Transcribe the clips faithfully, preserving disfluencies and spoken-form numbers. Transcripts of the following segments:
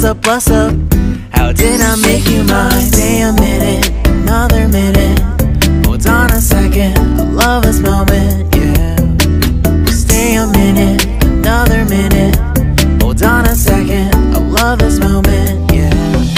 up, what's up? How did I make you mine? Stay a minute, another minute. Hold on a second, I love this moment, yeah. Stay a minute, another minute. Hold on a second, I love this moment, yeah.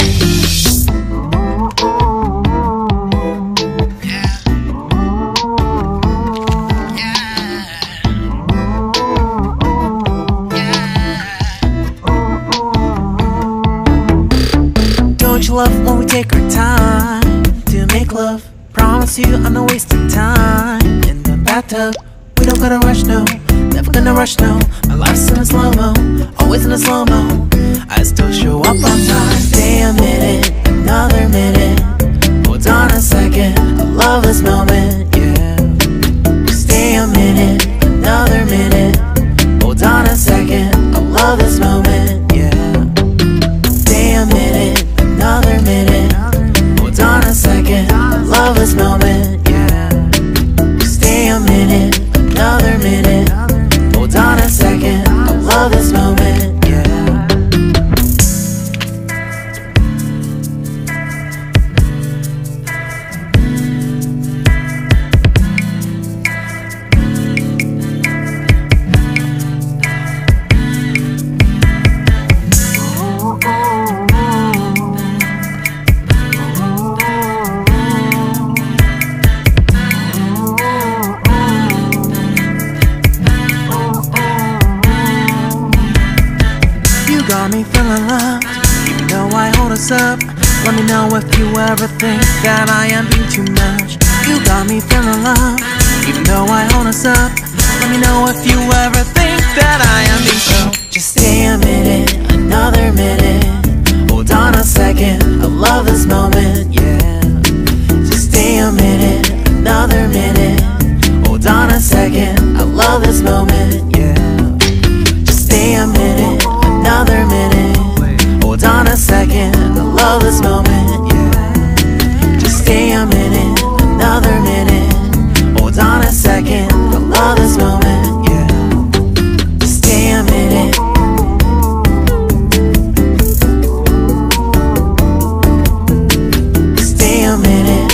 Don't you love when we take our time to make love? Promise you I'm not wasting time in the bathtub. We don't gotta rush, no, never gonna rush, no. My life's in a slow-mo, always in a slow-mo. I still show up on time. Stay a minute, another minute. Hold on a second, I love this moment, yeah. Stay a minute, another minute. Hold on a second, I love this moment, yeah. Stay a minute, another minute. Hold on a second, I love this moment, yeah. Stay a minute, another minute. Hold on a second, I love this moment, yeah. Got me feeling loved, even though I hold us up. Let me know if you ever think that I am being too much. You got me feeling loved, even though I hold us up. Let me know if you ever think that I am being so. Just stay a minute, another minute. Hold on a second, I love this moment, yeah. Just stay a minute, another minute. Hold on a second, I love this moment, yeah. Just stay a minute, another minute. Hold on a second, I love this moment, yeah. Just stay a minute, another minute. Hold on a second, I love this moment, yeah. Just stay a minute. Stay a minute.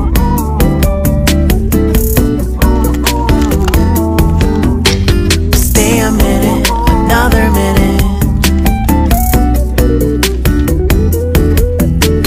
Stay a minute, another minute.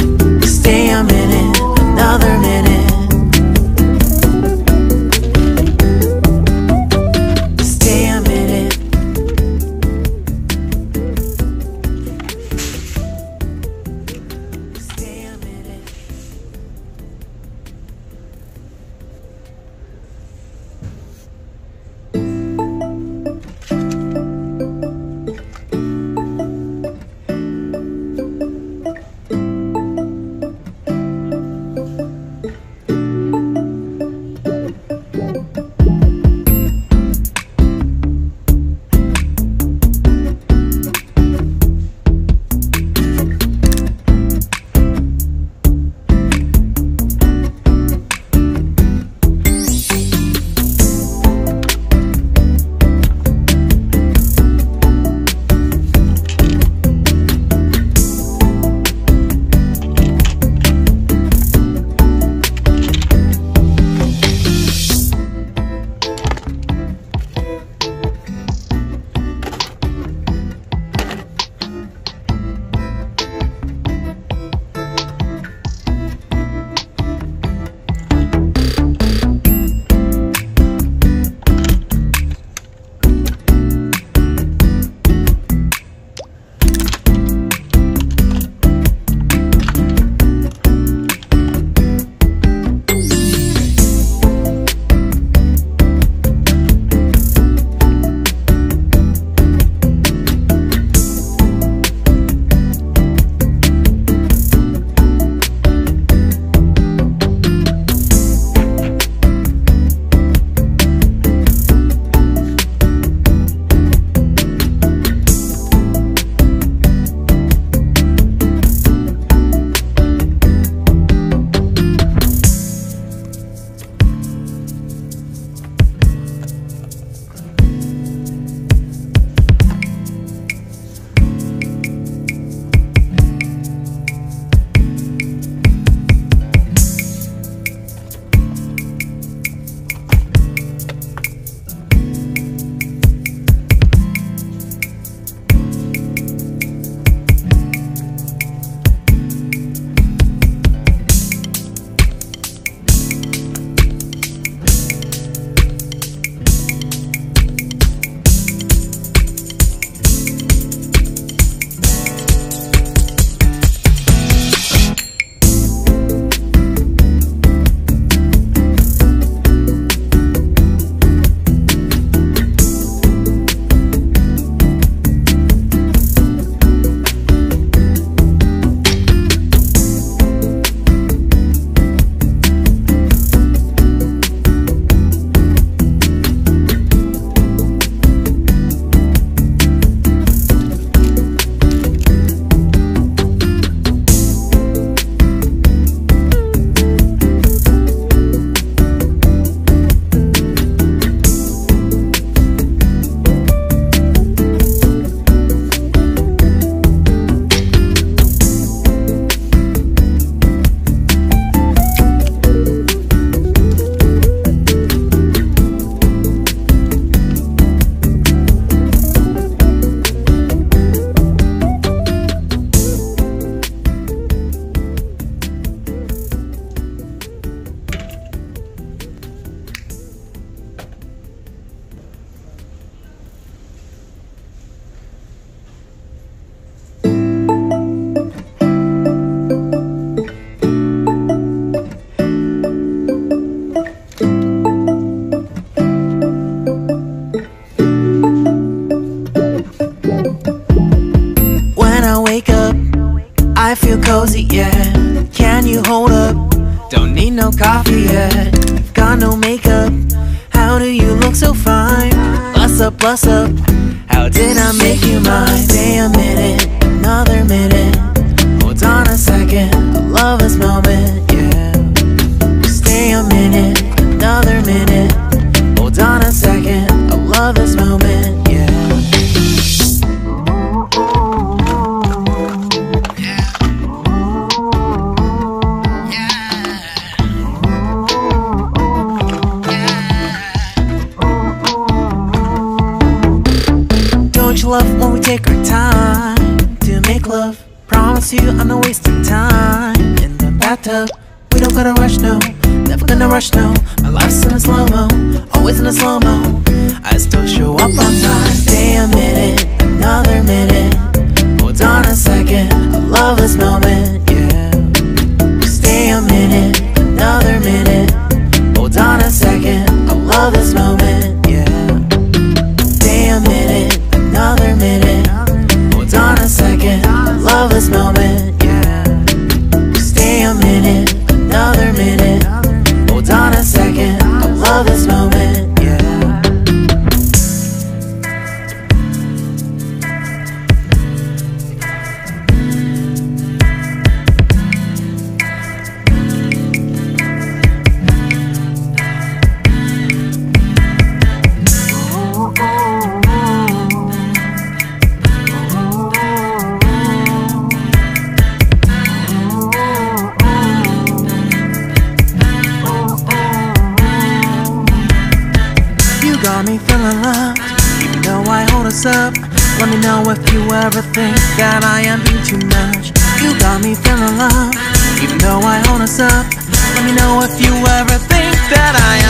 When I wake up, I feel cozy, yeah. Can you hold up? Don't need no coffee yet. Got no makeup. How do you look so fine? Bust up, bust up. How did I make you mine? Stay a minute, another minute. Hold on a second, I love this moment, yeah. Stay a minute, another minute. Hold on a second, I love this moment, yeah. Don't you love when we take our time to make love? Promise you I'm not wasting time in the bathtub. We don't gotta rush, no. Never gonna rush, no. My life's in a slow-mo, always in a slow-mo. I still show up on time. Stay a minute, another minute. Hold on a second, I love this moment, yeah. Stay a minute, another minute. Hold on a second, I love this moment, yeah. Stay a minute, another minute. Hold on a second, I love this moment, yeah. Stay a minute, another minute. Hold on a second, I love this moment, yeah. Got me feeling loved, even though I hold us up. Let me know if you ever think that I am being too much. You got me feeling loved, even though I hold us up. Let me know if you ever think that I am